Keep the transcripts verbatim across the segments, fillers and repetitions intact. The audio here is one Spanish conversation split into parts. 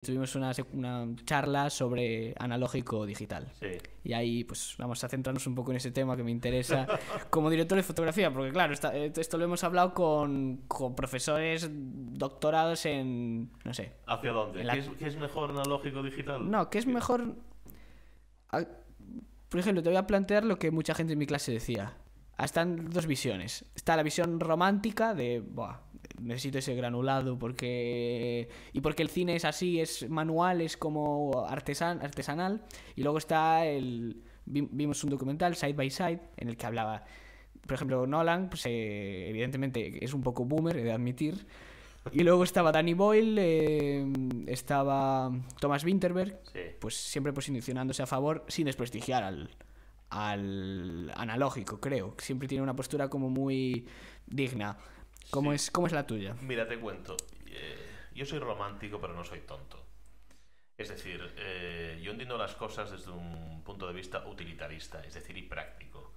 tuvimos una, una charla sobre analógico digital. Sí. Y ahí pues vamos a centrarnos un poco en ese tema que me interesa como director de fotografía, porque claro, esta, esto lo hemos hablado con, con profesores doctorados en, no sé. ¿Hacia dónde? La... ¿Qué, es, ¿Qué es mejor, analógico digital? No, ¿qué es mejor? Por ejemplo, te voy a plantear lo que mucha gente en mi clase decía. Están dos visiones. Está la visión romántica de, buah, necesito ese granulado porque y porque el cine es así, es manual, es como artesan, artesanal. Y luego está el vimos un documental, Side by Side, en el que hablaba, por ejemplo, Nolan, pues eh, evidentemente es un poco boomer, he de admitir. Y luego estaba Danny Boyle, eh, estaba Thomas Vinterberg, sí. Pues siempre posicionándose a favor sin desprestigiar al al analógico, creo. Siempre tiene una postura como muy digna. ¿Cómo, sí. es, ¿Cómo es la tuya? Mira, te cuento. Eh, yo soy romántico, pero no soy tonto. Es decir, eh, yo entiendo las cosas desde un punto de vista utilitarista, es decir, y práctico.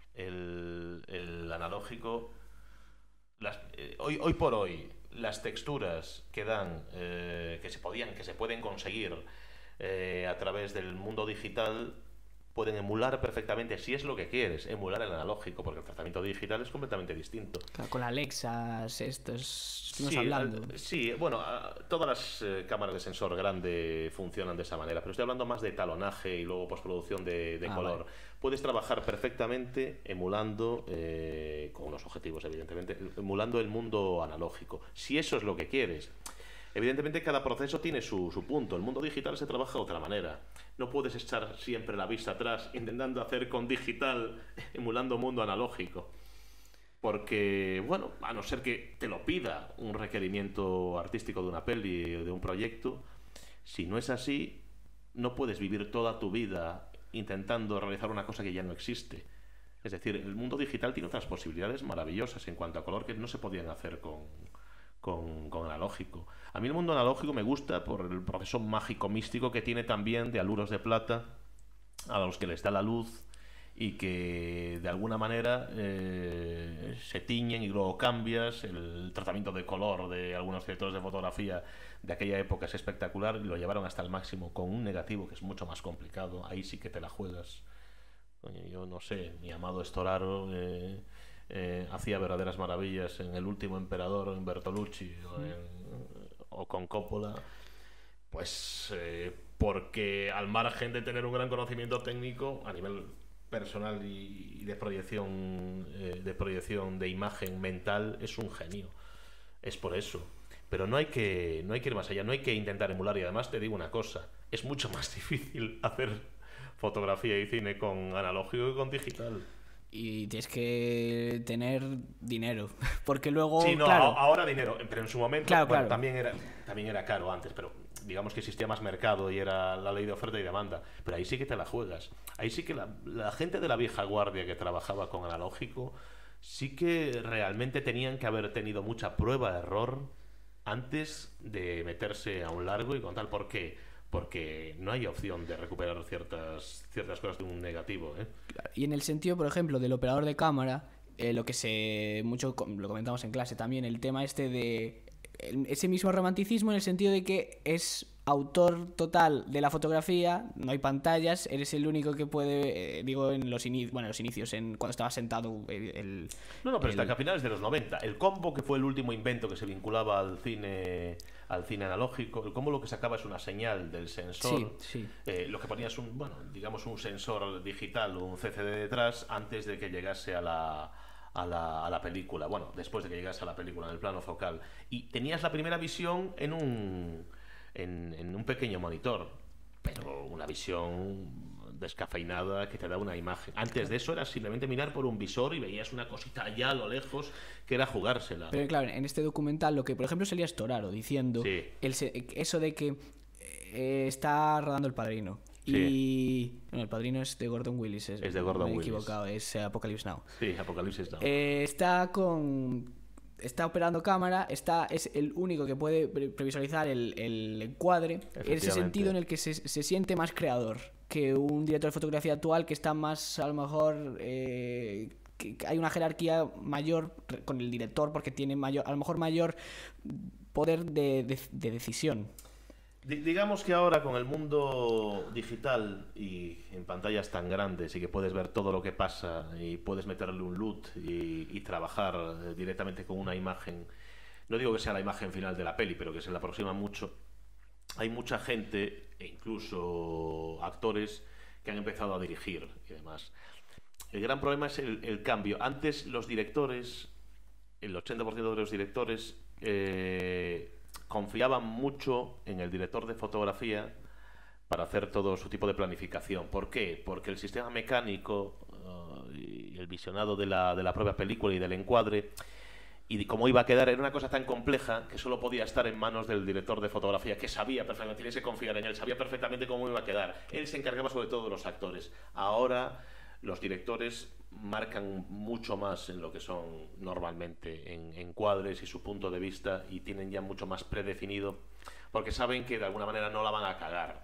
El, el analógico, las, eh, hoy, hoy por hoy, las texturas que dan, eh, que se podían, que se pueden conseguir eh, a través del mundo digital, pueden emular perfectamente, si es lo que quieres, emular el analógico, porque el tratamiento digital es completamente distinto. Claro, con Alexa, esto es... estamos sí, hablando. Uh, sí, bueno, uh, todas las uh, cámaras de sensor grande funcionan de esa manera, pero estoy hablando más de talonaje y luego postproducción de, de ah, color. Vale. Puedes trabajar perfectamente emulando, eh, con unos objetivos evidentemente, emulando el mundo analógico, si eso es lo que quieres. Evidentemente cada proceso tiene su, su punto. El mundo digital se trabaja de otra manera. No puedes echar siempre la vista atrás intentando hacer con digital, emulando mundo analógico. Porque, bueno, a no ser que te lo pida un requerimiento artístico de una peli o de un proyecto, si no es así, no puedes vivir toda tu vida intentando realizar una cosa que ya no existe. Es decir, el mundo digital tiene otras posibilidades maravillosas en cuanto a color que no se podían hacer con... Con, con analógico. A mí el mundo analógico me gusta por el proceso mágico místico que tiene también de aluros de plata a los que les da la luz y que de alguna manera eh, se tiñen y luego cambias. El tratamiento de color de algunos directores de fotografía de aquella época es espectacular y lo llevaron hasta el máximo con un negativo que es mucho más complicado. Ahí sí que te la juegas. Coño, yo no sé, mi amado Storaro eh, Eh, hacía verdaderas maravillas en El último emperador o en Bertolucci o, en, o con Coppola, pues eh, porque al margen de tener un gran conocimiento técnico a nivel personal y, y de proyección eh, de proyección de imagen mental es un genio, es por eso. Pero no hay que no hay que ir más allá, no hay que intentar emular. Y además te digo una cosa, es mucho más difícil hacer fotografía y cine con analógico que con digital. Y tienes que tener dinero, porque luego... Sí, no, claro, ahora dinero, pero en su momento claro, bueno, claro. También, era, también era caro antes, pero digamos que existía más mercado y era la ley de oferta y demanda. Pero ahí sí que te la juegas. Ahí sí que la, la gente de la vieja guardia que trabajaba con analógico sí que realmente tenían que haber tenido mucha prueba-error antes de meterse a un largo y contar por qué. Porque no hay opción de recuperar ciertas, ciertas cosas de un negativo, ¿eh? Y en el sentido, por ejemplo, del operador de cámara, eh, lo que se... mucho lo comentamos en clase también, el tema este de... ese mismo romanticismo en el sentido de que es autor total de la fotografía, no hay pantallas, eres el único que puede, eh, digo, en los, ini bueno, los inicios, en cuando estaba sentado el... el no, no, pero el... hasta que a finales de los noventa, el combo, que fue el último invento que se vinculaba al cine al cine analógico, el combo lo que sacaba es una señal del sensor, sí, sí. Eh, lo que ponías un, bueno, digamos un sensor digital o un C C D detrás antes de que llegase a la... A la, a la película, bueno, después de que llegase a la película en el plano focal, y tenías la primera visión en un en, en un pequeño monitor, pero una visión descafeinada que te da una imagen. Antes de eso era simplemente mirar por un visor y veías una cosita allá a lo lejos que era jugársela. Pero claro, en este documental lo que por ejemplo salía Storaro diciendo sí. el, eso de que eh, está rodando El Padrino. Sí. Y bueno, El Padrino es de Gordon Willis. Es, es de Gordon me he Willis. equivocado, es Apocalypse Now. Sí, Apocalypse Now. Eh, está con... Está operando cámara, está, es el único que puede previsualizar el, el encuadre, en ese sentido en el que se, se siente más creador que un director de fotografía actual que está más, a lo mejor, eh, que hay una jerarquía mayor con el director porque tiene mayor, a lo mejor mayor poder de, de, de decisión. Digamos que ahora con el mundo digital y en pantallas tan grandes y que puedes ver todo lo que pasa y puedes meterle un loot y, y trabajar directamente con una imagen, no digo que sea la imagen final de la peli, pero que se le aproxima mucho, hay mucha gente e incluso actores que han empezado a dirigir y demás. El gran problema es el, el cambio. Antes los directores, el ochenta por ciento de los directores eh, confiaban mucho en el director de fotografía para hacer todo su tipo de planificación. ¿Por qué? Porque el sistema mecánico uh, y el visionado de la, de la propia película y del encuadre y de cómo iba a quedar era una cosa tan compleja que solo podía estar en manos del director de fotografía, que sabía perfectamente, tienes que confiar en él, sabía perfectamente cómo iba a quedar. Él se encargaba sobre todo de los actores. Ahora los directores marcan mucho más en lo que son normalmente en encuadres y su punto de vista, y tienen ya mucho más predefinido porque saben que de alguna manera no la van a cagar.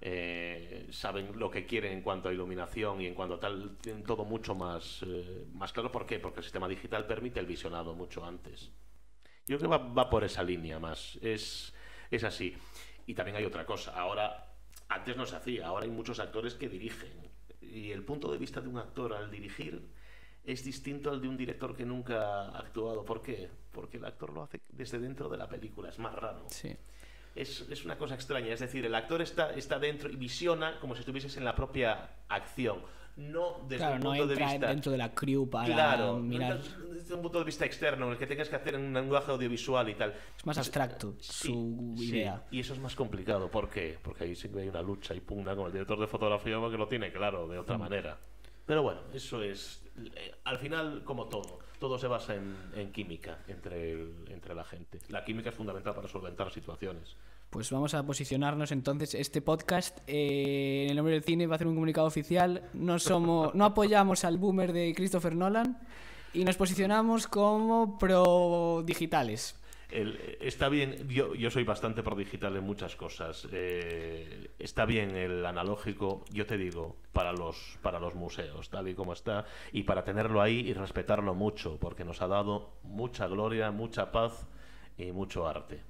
Eh, saben lo que quieren en cuanto a iluminación y en cuanto a tal, tienen todo mucho más, eh, más claro. ¿Por qué? Porque el sistema digital permite el visionado mucho antes. Yo creo que va, va por esa línea más, es, es así. Y también hay otra cosa, ahora, antes no se hacía, ahora hay muchos actores que dirigen, y el punto de vista de un actor al dirigir es distinto al de un director que nunca ha actuado. ¿Por qué? Porque el actor lo hace desde dentro de la película, es más raro. Sí. Es, es una cosa extraña, es decir, el actor está, está dentro y visiona como si estuvieses en la propia acción, no desde claro, un no punto de entra vista dentro de la crew para claro, mirar. No desde un punto de vista externo, en el que tengas que hacer un lenguaje audiovisual y tal. Es más abstracto sí, su idea. Sí, y eso es más complicado. ¿Por qué? Porque ahí siempre hay una lucha y pugna con el director de fotografía porque lo tiene claro de otra mm. manera. Pero bueno, eso es... Al final, como todo, todo se basa en, en química entre, el, entre la gente. La química es fundamental para solventar situaciones. Pues vamos a posicionarnos entonces. Este podcast, eh, en el nombre del cine, va a hacer un comunicado oficial. No somos, no apoyamos al boomer de Christopher Nolan y nos posicionamos como pro digitales. El, está bien, yo, yo soy bastante pro digital en muchas cosas. Eh, está bien el analógico, yo te digo, para los, para los museos, tal y como está, y para tenerlo ahí y respetarlo mucho, porque nos ha dado mucha gloria, mucha paz y mucho arte.